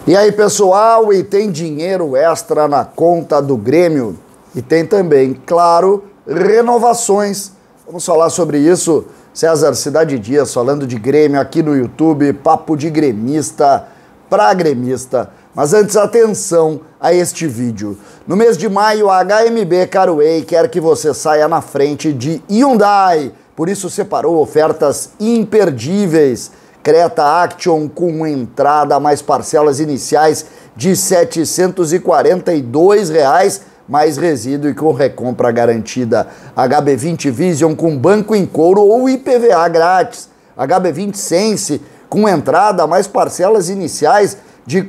E aí, pessoal, e tem dinheiro extra na conta do Grêmio? E tem também, claro, renovações. Vamos falar sobre isso. César Cidade Dias falando de Grêmio aqui no YouTube, papo de gremista para gremista. Mas antes, atenção a este vídeo. No mês de maio, a HMB Caruei quer que você saia na frente de Hyundai. Por isso separou ofertas imperdíveis. Creta Action com entrada mais parcelas iniciais de R$ 742, mais resíduo e com recompra garantida. HB20 Vision com banco em couro ou IPVA grátis. HB20 Sense com entrada mais parcelas iniciais de R$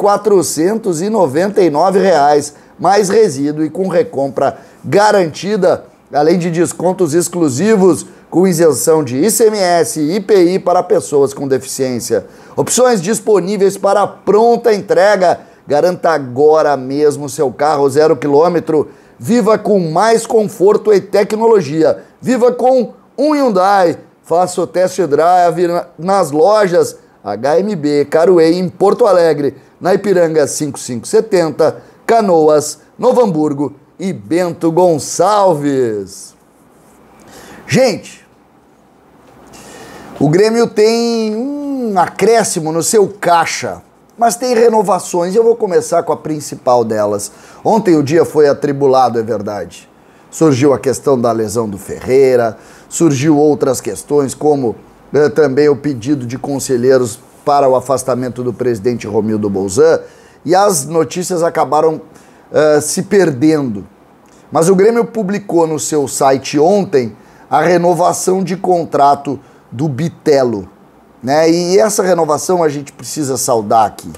499, mais resíduo e com recompra garantida, além de descontos exclusivos com isenção de ICMS e IPI para pessoas com deficiência. Opções disponíveis para pronta entrega. Garanta agora mesmo seu carro 0 km. Viva com mais conforto e tecnologia. Viva com um Hyundai. Faça o test drive nas lojas HMB Caruei em Porto Alegre, na Ipiranga 5570, Canoas, Novo Hamburgo e Bento Gonçalves. Gente, o Grêmio tem um acréscimo no seu caixa, mas tem renovações e eu vou começar com a principal delas. Ontem o dia foi atribulado, é verdade. Surgiu a questão da lesão do Ferreira, surgiu outras questões, como também o pedido de conselheiros para o afastamento do presidente Romildo Bolzan, e as notícias acabaram se perdendo. Mas o Grêmio publicou no seu site ontem a renovação de contrato do Bitelo, né? E essa renovação a gente precisa saudar aqui.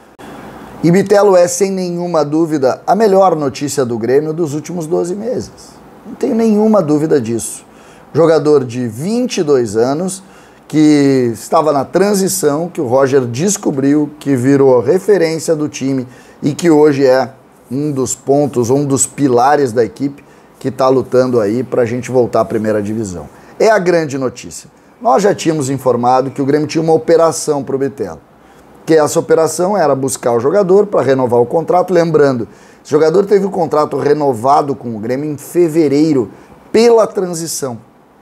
E Bitelo é, sem nenhuma dúvida, a melhor notícia do Grêmio dos últimos 12 meses. Não tenho nenhuma dúvida disso. Jogador de 22 anos, que estava na transição, que o Roger descobriu, que virou referência do time e que hoje é um dos pontos, um dos pilares da equipe que está lutando aí para a gente voltar à primeira divisão. É a grande notícia. Nós já tínhamos informado que o Grêmio tinha uma operação para o Bitelo, que essa operação era buscar o jogador para renovar o contrato. Lembrando, esse jogador teve o contrato renovado com o Grêmio em fevereiro pela transição.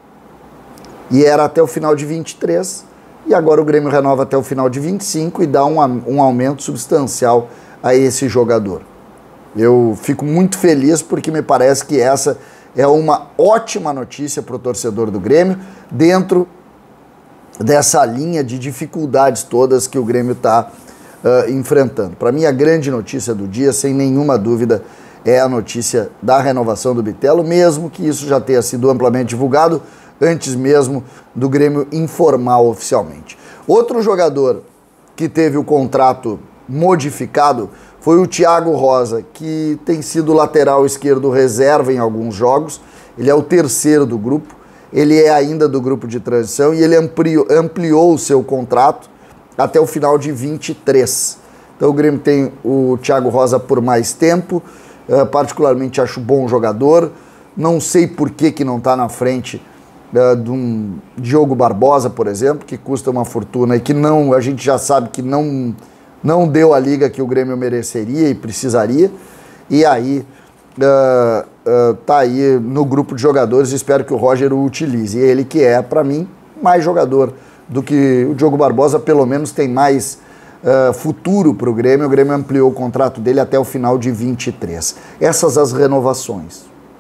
E era até o final de 23, e agora o Grêmio renova até o final de 25 e dá um aumento substancial a esse jogador. Eu fico muito feliz porque me parece que essa é uma ótima notícia para o torcedor do Grêmio, dentro dessa linha de dificuldades todas que o Grêmio está enfrentando. Para mim, a grande notícia do dia, sem nenhuma dúvida, é a notícia da renovação do Bitelo, mesmo que isso já tenha sido amplamente divulgado antes mesmo do Grêmio informar oficialmente. Outro jogador que teve o contrato modificado foi o Thiago Rosa, que tem sido lateral esquerdo reserva em alguns jogos. Ele é o terceiro do grupo, ele é ainda do grupo de transição e ele ampliou o seu contrato até o final de 23. Então o Grêmio tem o Thiago Rosa por mais tempo, particularmente acho bom jogador. Não sei por que não está na frente de um Diogo Barbosa, por exemplo, que custa uma fortuna e que não, a gente já sabe que não deu a liga que o Grêmio mereceria e precisaria, e aí tá aí no grupo de jogadores. Espero que o Roger o utilize, ele que é, para mim, mais jogador do que o Diogo Barbosa, pelo menos tem mais futuro para o Grêmio. O Grêmio ampliou o contrato dele até o final de 23. Essas as renovações.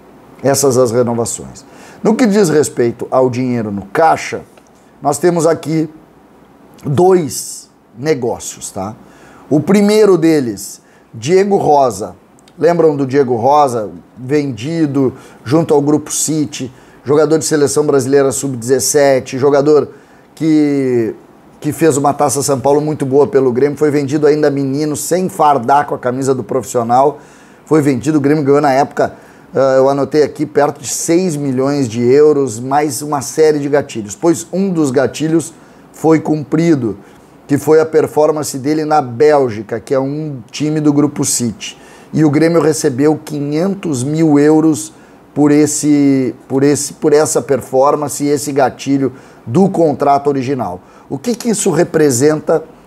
No que diz respeito ao dinheiro no caixa, nós temos aqui dois negócios, tá? O primeiro deles, Diego Rosa. Lembram do Diego Rosa? Vendido junto ao Grupo City, jogador de seleção brasileira sub-17, jogador que fez uma Taça São Paulo muito boa pelo Grêmio, foi vendido ainda menino, sem fardar com a camisa do profissional, foi vendido, o Grêmio ganhou na época, eu anotei aqui, perto de 6 milhões de euros, mais uma série de gatilhos, pois um dos gatilhos foi cumprido, que foi a performance dele na Bélgica, que é um time do Grupo City. E o Grêmio recebeu 500 mil euros por essa performance e esse gatilho do contrato original. O que isso representa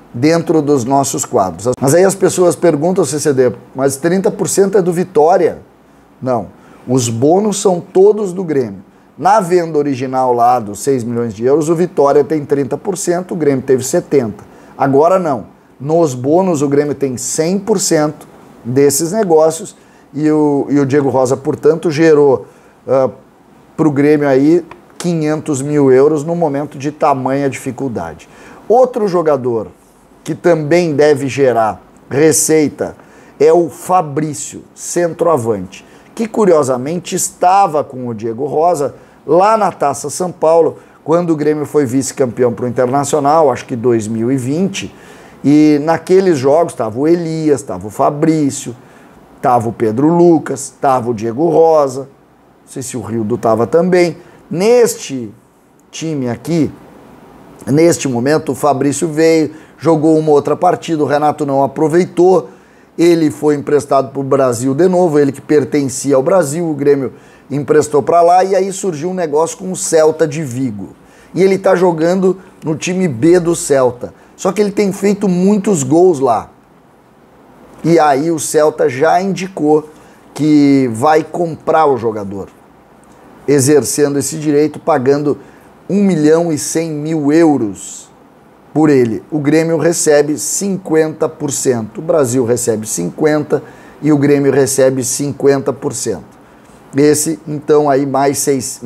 dentro dos nossos quadros. Mas aí as pessoas perguntam, CCD, mas 30% é do Vitória? Não, os bônus são todos do Grêmio. Na venda original lá dos 6 milhões de euros, o Vitória tem 30%, o Grêmio teve 70%. Agora não, nos bônus o Grêmio tem 100% desses negócios e o Diego Rosa, portanto, gerou para o Grêmio aí 500 mil euros no momento de tamanha dificuldade. Outro jogador que também deve gerar receita é o Fabrício, centroavante, que curiosamente estava com o Diego Rosa lá na Taça São Paulo, quando o Grêmio foi vice-campeão para o Internacional, acho que 2020, e naqueles jogos estava o Elias, estava o Fabrício, estava o Pedro Lucas, estava o Diego Rosa, não sei se o Rildo estava também. Neste time aqui, neste momento, o Fabrício veio, jogou uma outra partida, o Renato não aproveitou, ele foi emprestado para o Brasil de novo, ele que pertencia ao Brasil, o Grêmio emprestou para lá, e aí surgiu um negócio com o Celta de Vigo. E ele está jogando no time B do Celta, só que ele tem feito muitos gols lá. E aí o Celta já indicou que vai comprar o jogador, exercendo esse direito, pagando 1.100.000 euros por ele. O Grêmio recebe 50%, o Brasil recebe 50% e o Grêmio recebe 50%. Esse, então, aí mais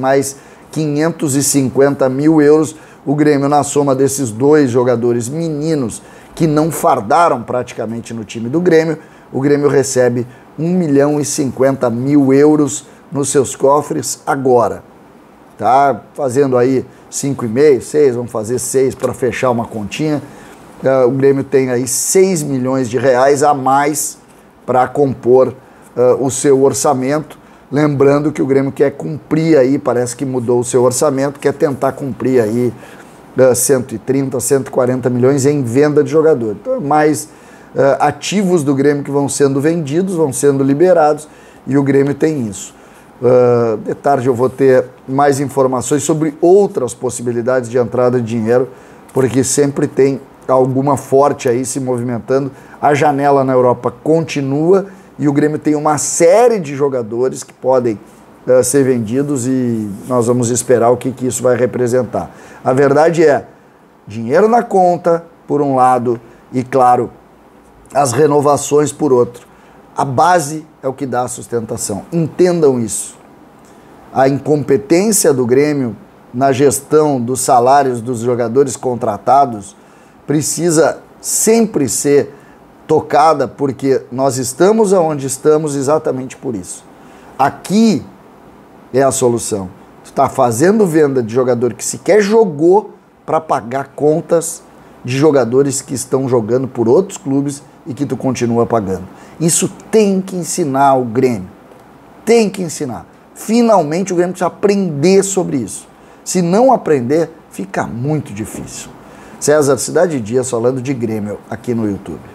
550 mil euros, o Grêmio, na soma desses dois jogadores meninos que não fardaram praticamente no time do Grêmio, o Grêmio recebe 1.050.000 euros nos seus cofres agora. Tá fazendo aí 5,5, 6, vamos fazer 6 para fechar uma continha. O Grêmio tem aí 6 milhões de reais a mais para compor o seu orçamento. Lembrando que o Grêmio quer cumprir aí, parece que mudou o seu orçamento, quer tentar cumprir aí 130, 140 milhões em venda de jogador. Então, mais ativos do Grêmio que vão sendo vendidos, vão sendo liberados, e o Grêmio tem isso. De tarde eu vou ter mais informações sobre outras possibilidades de entrada de dinheiro, porque sempre tem alguma forte aí se movimentando. A janela na Europa continua e o Grêmio tem uma série de jogadores que podem ser vendidos e nós vamos esperar o que isso vai representar. A verdade é, dinheiro na conta, por um lado, e claro, as renovações por outro. A base é o que dá a sustentação. Entendam isso. A incompetência do Grêmio na gestão dos salários dos jogadores contratados precisa sempre ser tocada, porque nós estamos onde estamos exatamente por isso. Aqui é a solução. Tu está fazendo venda de jogador que sequer jogou para pagar contas de jogadores que estão jogando por outros clubes e que tu continua pagando. Isso tem que ensinar o Grêmio. Tem que ensinar. Finalmente o Grêmio precisa aprender sobre isso. Se não aprender, fica muito difícil. César, Cidade Dias falando de Grêmio aqui no YouTube.